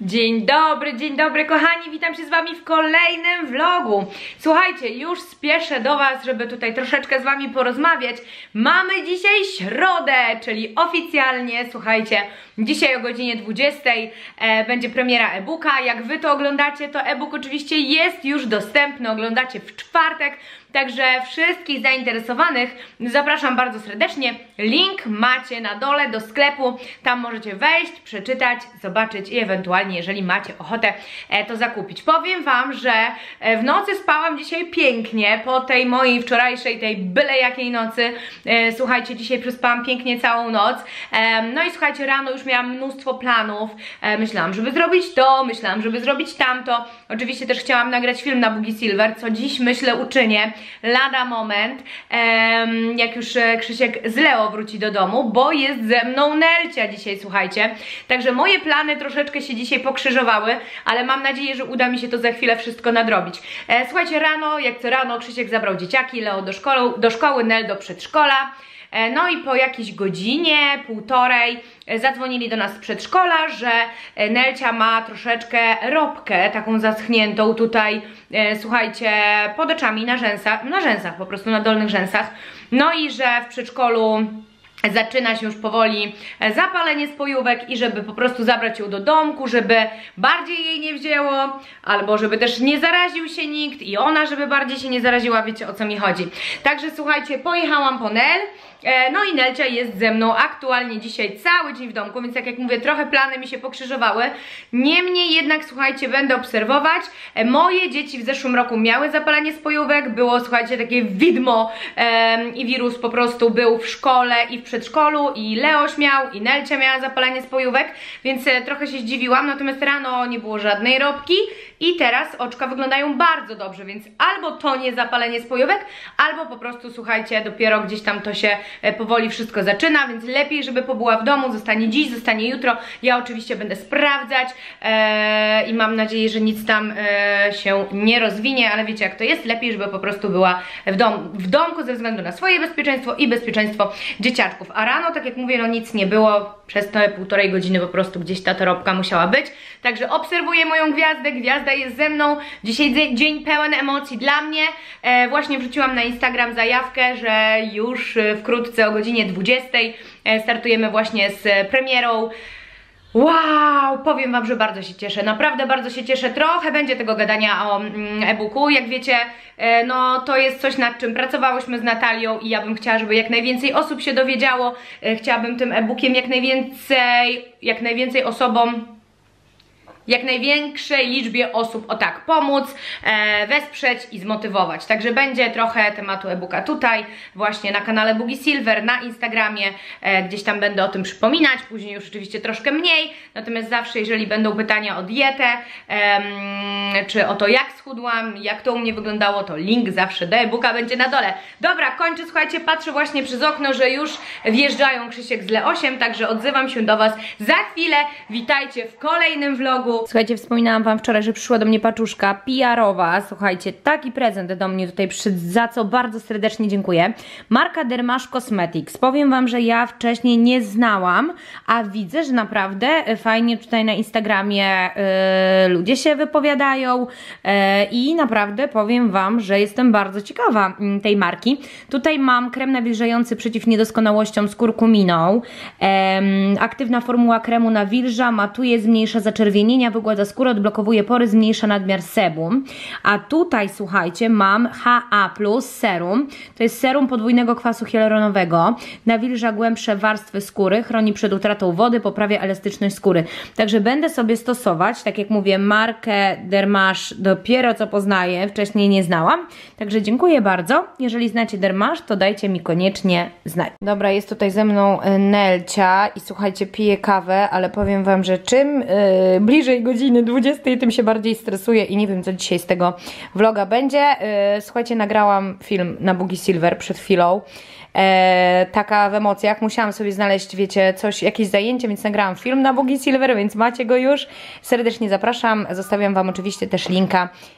Dzień dobry kochani, witam się z wami w kolejnym vlogu. Słuchajcie, już spieszę do was, żeby tutaj troszeczkę z wami porozmawiać. Mamy dzisiaj środę, czyli oficjalnie, słuchajcie, dzisiaj o godzinie 20 będzie premiera e-booka. Jak wy to oglądacie, to e-book oczywiście jest już dostępny, oglądacie w czwartek. Także wszystkich zainteresowanych zapraszam bardzo serdecznie. Link macie na dole do sklepu. Tam możecie wejść, przeczytać, zobaczyć i ewentualnie, jeżeli macie ochotę, to zakupić. Powiem wam, że w nocy spałam dzisiaj pięknie po tej mojej wczorajszej, tej byle jakiej nocy. Słuchajcie, dzisiaj przespałam pięknie całą noc. No i słuchajcie, rano już miałam mnóstwo planów. Myślałam, żeby zrobić to, myślałam, żeby zrobić tamto. Oczywiście też chciałam nagrać film na Boogie Silver, co dziś myślę uczynię. Lada moment, jak już Krzysiek z Leo wróci do domu, bo jest ze mną Nelcia dzisiaj, słuchajcie. Także moje plany troszeczkę się dzisiaj pokrzyżowały, ale mam nadzieję, że uda mi się to za chwilę wszystko nadrobić. Słuchajcie, rano, jak co rano, Krzysiek zabrał dzieciaki, Leo do szkoły, Nel do przedszkola. No i po jakiejś godzinie, półtorej zadzwonili do nas z przedszkola, że Nelcia ma troszeczkę ropkę, taką zaschniętą tutaj, słuchajcie, pod oczami, na rzęsach, po prostu na dolnych rzęsach. No i że w przedszkolu zaczyna się już powoli zapalenie spojówek i żeby po prostu zabrać ją do domku, żeby bardziej jej nie wzięło, albo żeby też nie zaraził się nikt i ona, żeby bardziej się nie zaraziła, wiecie o co mi chodzi. Także słuchajcie, pojechałam po Nel, no i Nelcia jest ze mną aktualnie dzisiaj cały dzień w domku, więc tak jak mówię, trochę plany mi się pokrzyżowały. Niemniej jednak, słuchajcie, będę obserwować. Moje dzieci w zeszłym roku miały zapalenie spojówek, było, słuchajcie, takie widmo i wirus po prostu był w szkole i w przedszkolu i Leoś miał i Nelcia miała zapalenie spojówek, więc trochę się zdziwiłam, natomiast rano nie było żadnej ropki i teraz oczka wyglądają bardzo dobrze, więc albo to nie zapalenie spojówek, albo po prostu, słuchajcie, dopiero gdzieś tam to się powoli wszystko zaczyna, więc lepiej, żeby pobyła w domu, zostanie dziś, zostanie jutro. Ja oczywiście będę sprawdzać i mam nadzieję, że nic tam się nie rozwinie, ale wiecie jak to jest, lepiej, żeby po prostu była w domku ze względu na swoje bezpieczeństwo i bezpieczeństwo dzieciaczków. A rano, tak jak mówię, no nic nie było, przez te półtorej godziny po prostu gdzieś ta torebka musiała być. Także obserwuję moją gwiazdę, gwiazda jest ze mną. Dzisiaj dzień pełen emocji dla mnie. Właśnie wrzuciłam na Instagram zajawkę, że już wkrótce o godzinie 20 startujemy właśnie z premierą. Wow, powiem wam, że bardzo się cieszę, naprawdę bardzo się cieszę. Trochę będzie tego gadania o e-booku, jak wiecie, no to jest coś, nad czym pracowałyśmy z Natalią i ja bym chciała, żeby jak najwięcej osób się dowiedziało. Chciałabym tym e-bookiem jak najwięcej osobom, jak największej liczbie osób, o tak, pomóc, wesprzeć i zmotywować. Także będzie trochę tematu e-booka tutaj, właśnie na kanale Boogie Silver, na Instagramie, gdzieś tam będę o tym przypominać, później już oczywiście troszkę mniej, natomiast zawsze, jeżeli będą pytania o dietę, czy o to, jak schudłam, jak to u mnie wyglądało, to link zawsze do e-booka będzie na dole. Dobra, kończę, słuchajcie, patrzę właśnie przez okno, że już wjeżdżają Krzysiek z Leosiem, także odzywam się do was za chwilę. Witajcie w kolejnym vlogu. Słuchajcie, wspominałam wam wczoraj, że przyszła do mnie paczuszka PR-owa. Słuchajcie, taki prezent do mnie tutaj przyszedł, za co bardzo serdecznie dziękuję. Marka Dermash Cosmetics. Powiem wam, że ja wcześniej nie znałam, a widzę, że naprawdę fajnie tutaj na Instagramie ludzie się wypowiadają i naprawdę powiem wam, że jestem bardzo ciekawa tej marki. Tutaj mam krem nawilżający przeciw niedoskonałościom z kurkuminą. Aktywna formuła kremu nawilża, matuje, zmniejsza zaczerwienienia, wygładza skórę, odblokowuje pory, zmniejsza nadmiar sebum. A tutaj, słuchajcie, mam HA+ serum. To jest serum podwójnego kwasu hialuronowego. Nawilża głębsze warstwy skóry, chroni przed utratą wody, poprawia elastyczność skóry. Także będę sobie stosować, tak jak mówię, markę Dermash dopiero co poznaję, wcześniej nie znałam. Także dziękuję bardzo. Jeżeli znacie Dermash, to dajcie mi koniecznie znać. Dobra, jest tutaj ze mną Nelcia i słuchajcie, piję kawę, ale powiem wam, że czym bliżej godziny 20, tym się bardziej stresuję i nie wiem, co dzisiaj z tego vloga będzie. Słuchajcie, nagrałam film na Boogie Silver przed chwilą. Taka w emocjach, musiałam sobie znaleźć, wiecie, jakieś zajęcie, więc nagrałam film na Boogie Silver, więc macie go już. Serdecznie zapraszam, zostawiam wam oczywiście też linka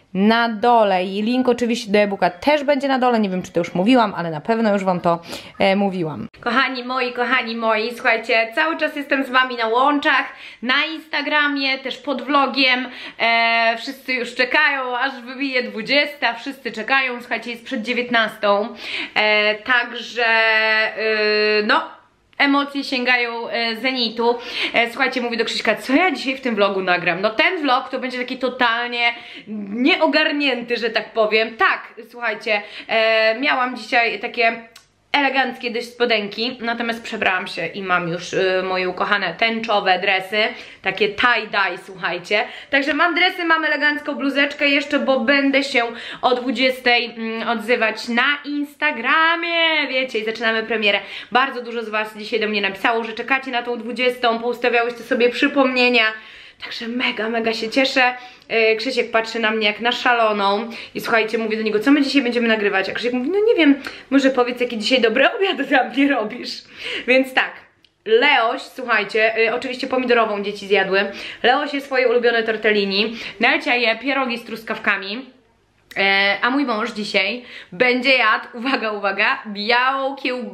na dole i link oczywiście do e-booka też będzie na dole, nie wiem czy to już mówiłam, ale na pewno już Wam to mówiłam. Kochani moi, słuchajcie, cały czas jestem z Wami na łączach, na Instagramie, też pod vlogiem, wszyscy już czekają, aż wybije 20, wszyscy czekają, słuchajcie, jest przed 19, także no emocje sięgają zenitu. Słuchajcie, mówię do Krzyśka, co ja dzisiaj w tym vlogu nagram? No ten vlog to będzie taki totalnie nieogarnięty, że tak powiem. Tak, słuchajcie, miałam dzisiaj takie eleganckie dość spodenki, natomiast przebrałam się i mam już moje ukochane tęczowe dresy, takie tie-dye, słuchajcie. Także mam dresy, mam elegancką bluzeczkę jeszcze, bo będę się o 20 odzywać na Instagramie, wiecie, i zaczynamy premierę. Bardzo dużo z Was dzisiaj do mnie napisało, że czekacie na tą 20, poustawiałyście sobie przypomnienia. Także mega się cieszę. Krzysiek patrzy na mnie jak na szaloną i słuchajcie, mówię do niego, co my dzisiaj będziemy nagrywać? A Krzysiek mówi, no nie wiem, może powiedz, jaki dzisiaj dobry obiad tam nie robisz. Więc tak, Leoś, słuchajcie, oczywiście pomidorową dzieci zjadły. Leoś je swoje ulubione tortellini, Nelcia je pierogi z truskawkami. A mój mąż dzisiaj będzie jadł, uwaga, białą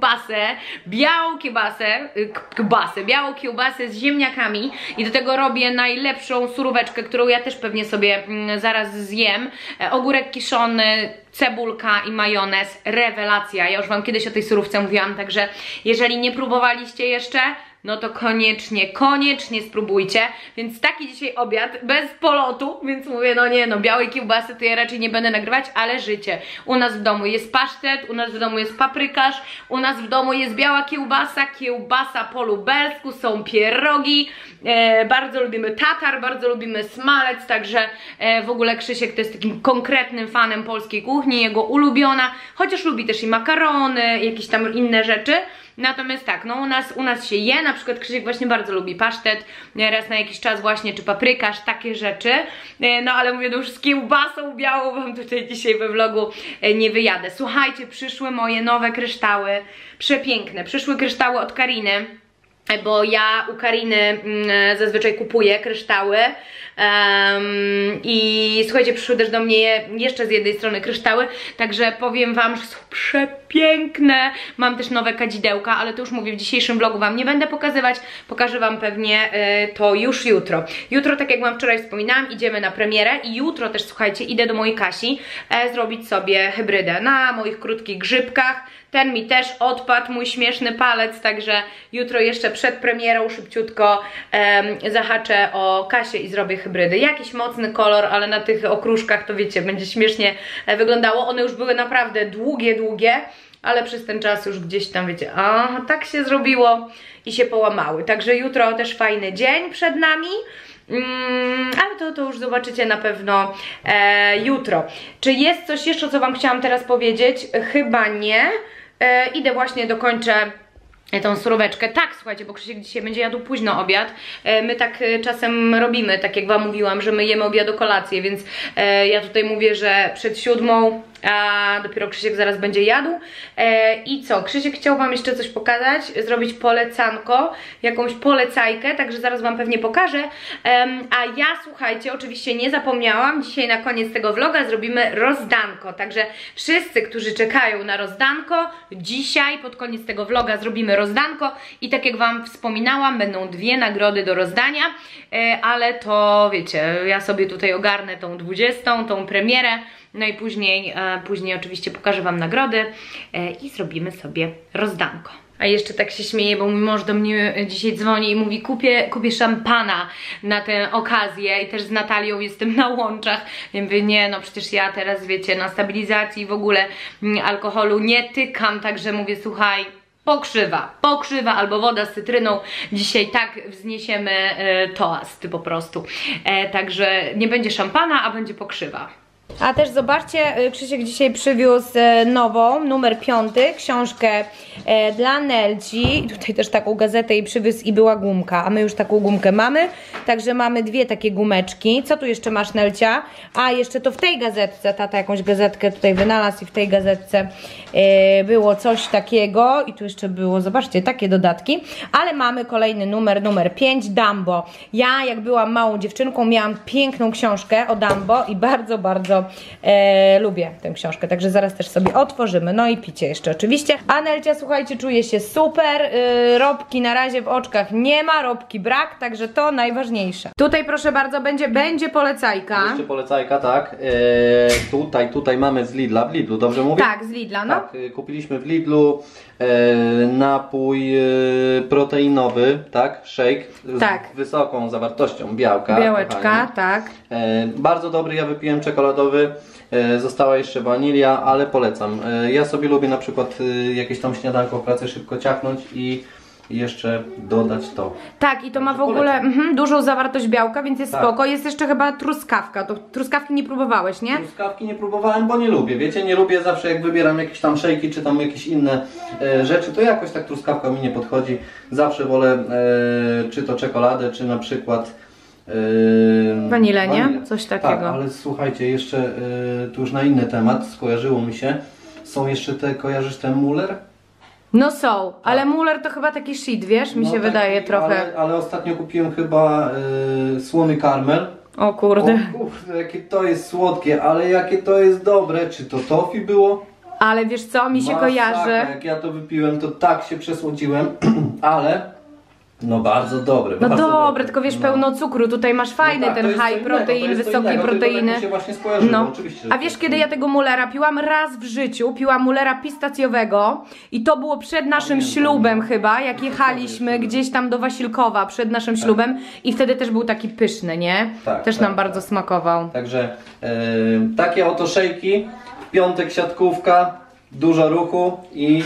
kiełbasę z ziemniakami i do tego robię najlepszą suróweczkę, którą ja też pewnie sobie zaraz zjem. Ogórek kiszony, cebulka i majonez, rewelacja. Ja już Wam kiedyś o tej surówce mówiłam, także jeżeli nie próbowaliście jeszcze, no to koniecznie spróbujcie. Więc taki dzisiaj obiad, bez polotu, więc mówię, no nie, no białej kiełbasy to ja raczej nie będę nagrywać, ale życie. U nas w domu jest pasztet, u nas w domu jest paprykarz, u nas w domu jest biała kiełbasa po lubelsku, są pierogi, bardzo lubimy tatar, bardzo lubimy smalec, także w ogóle Krzysiek to jest takim konkretnym fanem polskiej kuchni, jego ulubiona, chociaż lubi też i makarony, jakieś tam inne rzeczy. Natomiast tak, no u nas się je, na przykład Krzysiek właśnie bardzo lubi pasztet, raz na jakiś czas właśnie, czy paprykarz, takie rzeczy. No ale mówię, no już z kiełbasą białą Wam tutaj dzisiaj we vlogu nie wyjadę. Słuchajcie, przyszły moje nowe kryształy, przepiękne, przyszły kryształy od Kariny. Bo ja u Kariny zazwyczaj kupuję kryształy i słuchajcie, przyszły też do mnie jeszcze z jednej strony kryształy, także powiem Wam, że są przepiękne. Mam też nowe kadzidełka, ale to już mówię, w dzisiejszym vlogu Wam nie będę pokazywać, pokażę Wam pewnie to już jutro. Jutro, tak jak Wam wczoraj wspominałam, idziemy na premierę i jutro też, słuchajcie, idę do mojej Kasi zrobić sobie hybrydę na moich krótkich grzybkach. Ten mi też odpadł, mój śmieszny palec, także jutro jeszcze przed premierą szybciutko zahaczę o Kasię i zrobię hybrydy. Jakiś mocny kolor, ale na tych okruszkach to wiecie, będzie śmiesznie wyglądało. One już były naprawdę długie, ale przez ten czas już gdzieś tam wiecie, tak się zrobiło i się połamały. Także jutro też fajny dzień przed nami. Ale to już zobaczycie na pewno jutro. Czy jest coś jeszcze, co Wam chciałam teraz powiedzieć? Chyba nie. Idę właśnie, dokończę tą suróweczkę. Tak, słuchajcie, bo Krzysiek dzisiaj będzie jadł późno obiad. My tak czasem robimy, tak jak Wam mówiłam, że my jemy obiad o kolację, więc ja tutaj mówię, że przed 7, a dopiero Krzysiek zaraz będzie jadł. I co? Krzysiek chciał Wam jeszcze coś pokazać, zrobić polecanko, jakąś polecajkę, także zaraz Wam pewnie pokażę. A ja, słuchajcie, oczywiście nie zapomniałam, dzisiaj na koniec tego vloga zrobimy rozdanko, także wszyscy, którzy czekają na rozdanko, dzisiaj pod koniec tego vloga zrobimy rozdanko i tak jak Wam wspominałam, będą 2 nagrody do rozdania, ale to wiecie, ja sobie tutaj ogarnę tą 20, tą premierę. No i później oczywiście pokażę Wam nagrody i zrobimy sobie rozdanko. A jeszcze tak się śmieję, bo mój mąż do mnie dzisiaj dzwoni i mówi, kupię szampana na tę okazję i też z Natalią jestem na łączach. Ja mówię, nie, no przecież ja teraz wiecie, na stabilizacji w ogóle alkoholu nie tykam, także mówię, słuchaj, pokrzywa albo woda z cytryną. Dzisiaj tak wzniesiemy toast po prostu. Także nie będzie szampana, a będzie pokrzywa. A też zobaczcie, Krzysiek dzisiaj przywiózł nową, numer 5, książkę dla Nelci. I tutaj też taką gazetę jej przywiózł i była gumka, a my już taką gumkę mamy. Także mamy 2 takie gumeczki. Co tu jeszcze masz, Nelcia? A jeszcze to w tej gazetce, tata jakąś gazetkę tutaj wynalazł i w tej gazetce było coś takiego. I tu jeszcze było, zobaczcie, takie dodatki. Ale mamy kolejny numer 5, Dumbo. Ja jak byłam małą dziewczynką miałam piękną książkę o Dumbo i bardzo bardzo lubię tę książkę, także zaraz też sobie otworzymy. No i picie jeszcze oczywiście. Anelcia, słuchajcie, czuje się super, robki na razie w oczkach nie ma, robki brak, także to najważniejsze. Tutaj proszę bardzo, będzie polecajka. Jeszcze polecajka, tak. Tutaj mamy z Lidla, w Lidlu, dobrze mówię? Tak, z Lidla, no. Tak, kupiliśmy w Lidlu napój proteinowy, tak, shake Tak. z wysoką zawartością białka. Białeczka, kochani. tak. Bardzo dobry, ja wypiłem czekoladowy, została jeszcze wanilia, ale polecam. Ja sobie lubię na przykład jakieś tam śniadanko w pracy szybko ciachnąć i jeszcze dodać to. Tak, i to ma w ogóle dużą zawartość białka, więc jest spoko. Jest jeszcze chyba truskawka. To truskawki nie próbowałeś, nie? Truskawki nie próbowałem, bo nie lubię. Wiecie, nie lubię zawsze, jak wybieram jakieś tam szejki czy tam jakieś inne rzeczy, to jakoś tak truskawka mi nie podchodzi. Zawsze wolę czy to czekoladę, czy na przykład wanilę, nie? Coś takiego. Tak, ale słuchajcie, jeszcze tu już na inny temat, skojarzyło mi się. Są jeszcze te, kojarzysz ten Muller? No są, ale Muller to chyba taki shit, wiesz? Mi się wydaje trochę. Ale ostatnio kupiłem chyba słony karmel. O kurde. O kurde, jakie to jest słodkie, ale jakie to jest dobre. Czy to toffee było? Ale wiesz co, mi się kojarzy. Jak ja to wypiłem, to tak się przesłodziłem, ale no bardzo dobre. No bardzo dobre, tylko wiesz, pełno cukru. Tutaj masz fajny ten high protein, wysokiej proteiny. Tak mi się właśnie skojarzyło, No. oczywiście. A wiesz, kiedy ja tego Mullera piłam? Raz w życiu piłam Mullera pistacjowego i to było przed naszym ślubem chyba, jak jechaliśmy gdzieś tam do Wasilkowa przed naszym ślubem i wtedy też był taki pyszny, nie? Tak, też nam bardzo smakował. Także takie oto szejki, w piątek siatkówka, dużo ruchu i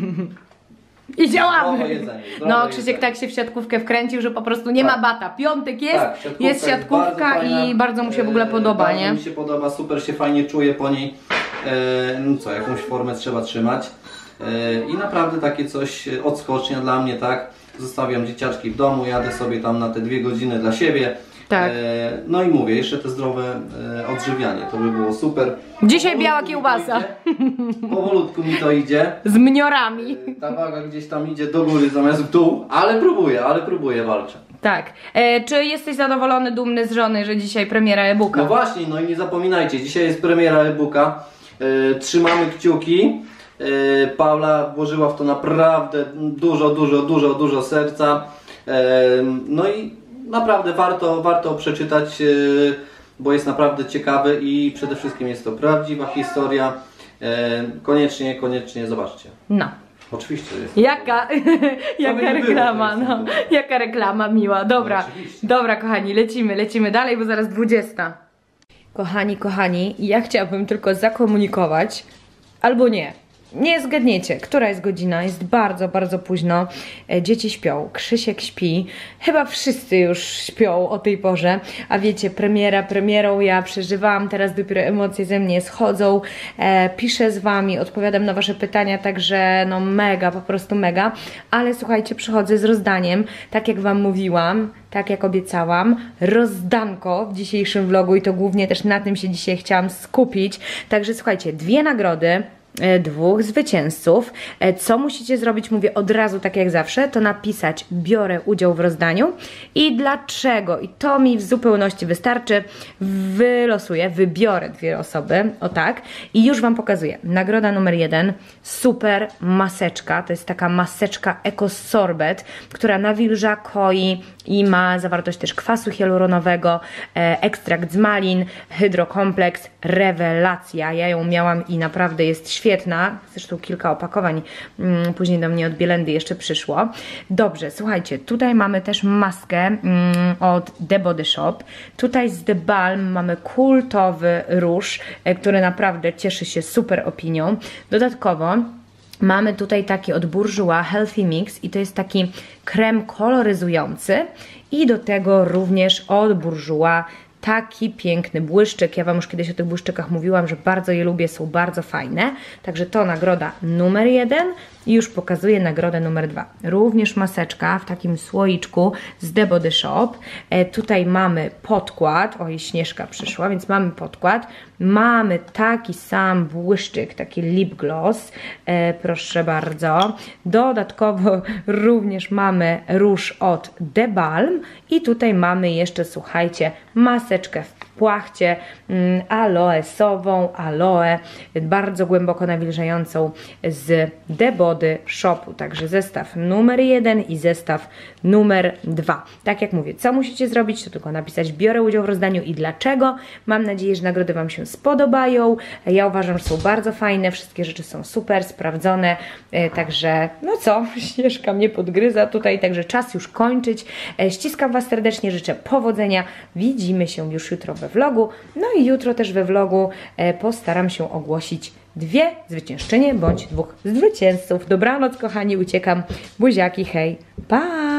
I działamy! zdrowe jedzenie, No, Krzysiek tak się w siatkówkę wkręcił, że po prostu nie ma bata. Piątek jest, Tak, jest siatkówka i bardzo mu się w ogóle podoba, bardzo nie? mi się podoba, super się fajnie czuję po niej. No co, jakąś formę trzeba trzymać. I naprawdę takie coś, odskocznia dla mnie, tak? Zostawiam dzieciaczki w domu, jadę sobie tam na te 2 godziny dla siebie. Tak. No i mówię, jeszcze te zdrowe odżywianie, to by było super. Dzisiaj biała kiełbasa. Powolutku mi to idzie. Z mniorami. Ta waga gdzieś tam idzie do góry zamiast w dół, ale próbuję, walczę. Tak. Czy jesteś zadowolony, dumny z żony, że dzisiaj premiera e-booka? No właśnie, no i nie zapominajcie, dzisiaj jest premiera e-booka. Trzymamy kciuki. Paula włożyła w to naprawdę dużo serca. No i naprawdę warto przeczytać, bo jest naprawdę ciekawy i przede wszystkim jest to prawdziwa historia. Koniecznie zobaczcie. No. Oczywiście jest. Jaka nie reklama, było, no. Jaka reklama miła. Dobra, No, oczywiście. dobra kochani, lecimy dalej, bo zaraz 20. Kochani, ja chciałabym tylko zakomunikować, albo nie. Nie zgadniecie, która jest godzina, jest bardzo późno, dzieci śpią, Krzysiek śpi, chyba wszyscy już śpią o tej porze, a wiecie, premierą ja przeżywałam, teraz dopiero emocje ze mnie schodzą, piszę z wami, odpowiadam na wasze pytania, także no mega, po prostu mega, ale słuchajcie, przychodzę z rozdaniem, tak jak wam mówiłam, tak jak obiecałam, rozdanko w dzisiejszym vlogu i to głównie też na tym się dzisiaj chciałam skupić, także słuchajcie, 2 nagrody, 2 zwycięzców. Co musicie zrobić, mówię od razu, tak jak zawsze, to napisać biorę udział w rozdaniu i dlaczego. I to mi w zupełności wystarczy. Wybiorę 2 osoby, o tak. I już wam pokazuję. Nagroda numer 1, super maseczka. To jest taka maseczka EcoSorbet, która nawilża, koi i ma zawartość też kwasu hialuronowego, ekstrakt z malin, hydrokompleks, rewelacja. Ja ją miałam i naprawdę jest świetna, zresztą kilka opakowań później do mnie od Bielendy jeszcze przyszło. Dobrze, słuchajcie, tutaj mamy też maskę od The Body Shop. Tutaj z The Balm mamy kultowy róż, który naprawdę cieszy się super opinią. Dodatkowo mamy tutaj taki od Bourjois Healthy Mix i to jest taki krem koloryzujący i do tego również od Bourjois taki piękny błyszczyk. Ja wam już kiedyś o tych błyszczykach mówiłam, że bardzo je lubię, są bardzo fajne. Także to nagroda numer 1 i już pokazuję nagrodę numer 2. Również maseczka w takim słoiczku z The Body Shop. Tutaj mamy podkład. Oj, Śnieżka przyszła, więc mamy podkład. Mamy taki sam błyszczyk, taki lip gloss. Proszę bardzo. Dodatkowo również mamy róż od The Balm i tutaj mamy jeszcze, słuchajcie, maseczkę w płachcie aloesową, aloe, bardzo głęboko nawilżającą z The Body Shopu. Także zestaw numer 1 i zestaw numer 2. Tak jak mówię, co musicie zrobić, to tylko napisać biorę udział w rozdaniu i dlaczego. Mam nadzieję, że nagrody Wam się spodobają. Ja uważam, że są bardzo fajne, wszystkie rzeczy są super, sprawdzone, także no co, Śnieżka mnie podgryza tutaj, także czas już kończyć. Ściskam Was serdecznie, życzę powodzenia. Widzimy się już jutro we vlogu, no i jutro też we vlogu postaram się ogłosić 2 zwyciężczynie bądź 2 zwycięzców. Dobranoc kochani, uciekam. Buziaki, hej, pa!